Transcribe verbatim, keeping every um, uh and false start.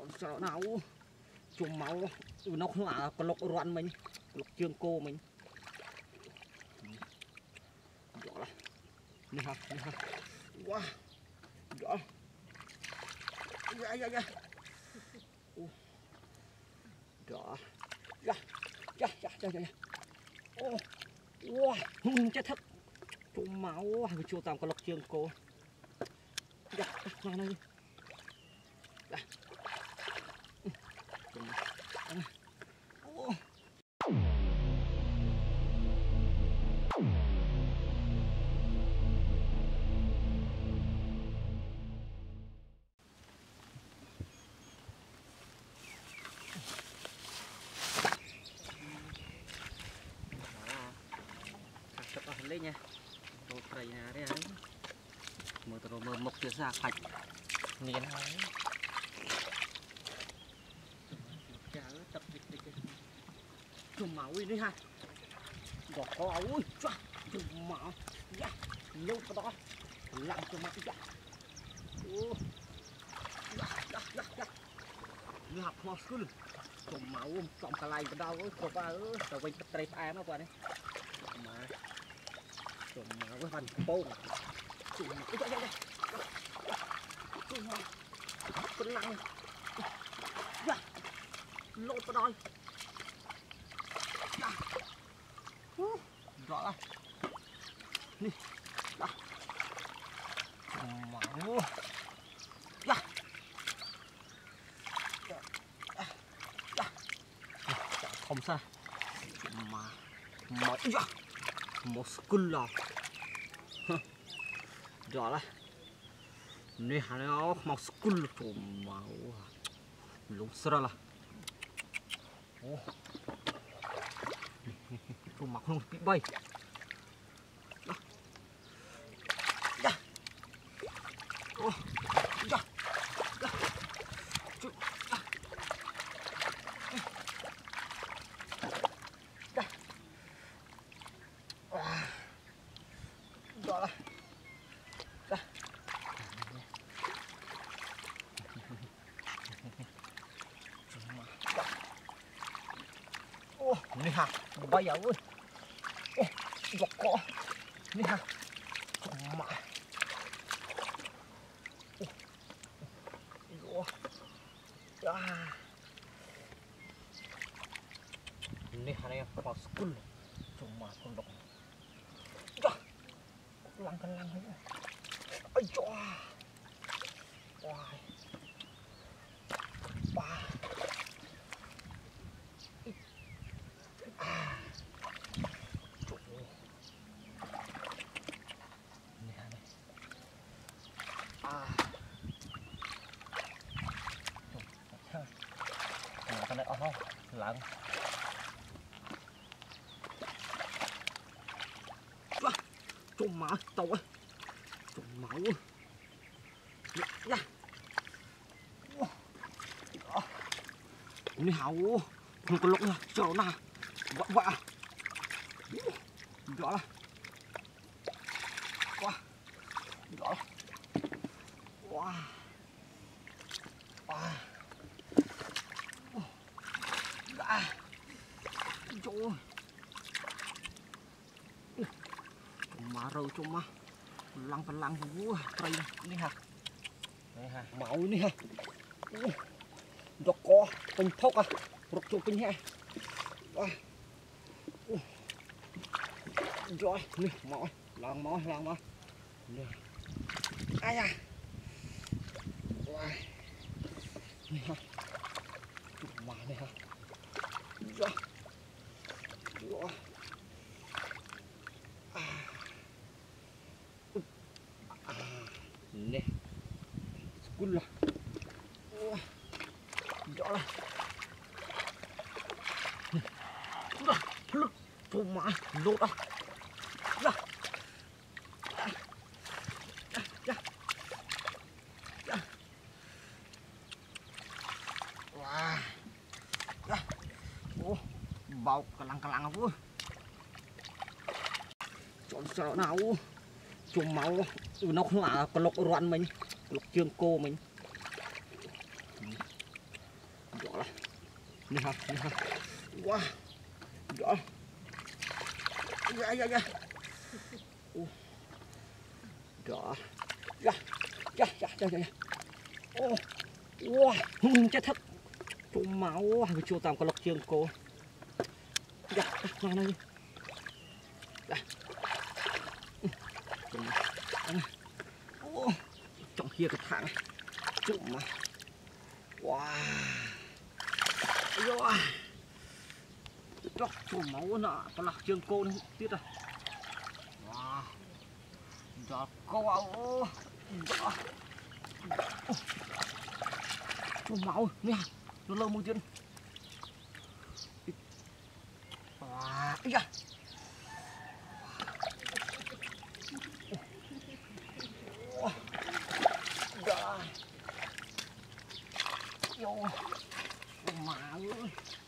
chọn sợ nào chùm máu nó không là con lộc roạn mình lộc chương cô mình rõ là nè ha nè ha wow rõ dạ dạ dạ rõ dạ dạ dạ dạ dạ ô wow chết thật chùm máu hay chua tạm con lộc chương cô dạ này này dạ ô lên nha, đồ tray nè đấy ấy, mở từ mở mộc từ ra khạch, miến ấy, chả tập dịch dịch chùm máu đi ha, gõ có ôi, chùm máu, ya, lâu cái đó, làm chùm máu ya, ô, ya ya ya ya, ngập hoa sương, chùm máu chọn cả lại cái đâu, chụp vào, tao quên tập tray phải nó qua đấy, mà chùm máu với phần bông chùm máu cái cái chùm máu con lăng ya lột vào đôi ya rõ là đi ya chùm máu ya ya không sao mà máu ya một skull là rõ là này hà nó màu skull chùm máu lúng sơ là ô chùm máu không bị bay đó đó ô đó đó chùm đó đó là đó ô này ha bây giờ ơi ô giọt cỏ này ha mà ô à này ha này vào school chùm mà con độc lăng cái lăng ấy ơi cho hoài ba à chỗ này này à cái này không lặng chùm máu tàu ơi chùm máu nha này hào không có lỗ nha chờ nào vợ vợ rõ là quá rõ là wow wow đã trời má râu cho má lăng phần lăng vua tray đi ha đây ha máu đi ha giọt co tinh thốc à rụt chụp tinh ha rồi nè máu lăng máu lăng máu ai à nè ha má này ha rồi rồi nè school là rõ là đó lực chùm mà lột đó ra ra ra wow ra ô bọc cả lăng cả lăng vui chọn sợ nào chùm máu nó không là con lộc roạn mình lộc chương cô mình Nè ha, nè ha. Wow. Đó. Dạ dạ dạ. Đó. Dạ. Dạ dạ dạ dạ. Ô. Wow, chết thật. Trộm máu cái chỗ tạm có lọc trường cô. Dạ, này này. Dạ. Ô. Trong kia cái thang trộm mà. Wow. Rồi. Đó, trộm máu nọ, có lọc trường cô nữa tiếp rồi. Wow. Đó, cô áo. Đó. Trộm máu nè, nó lâu một chân. Wow, ây da. Đó. Vô. Trộm máu ơi.